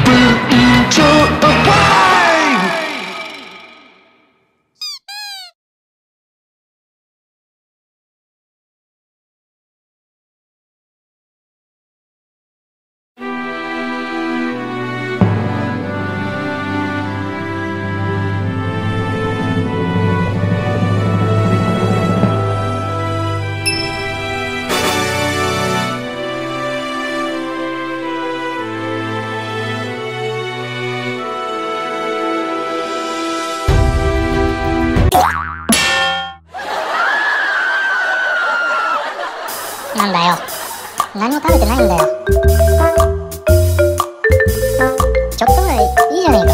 分ちょっとワイなんだよ。何も食べてないんだよ。ちょっとぐらいいいじゃねえか。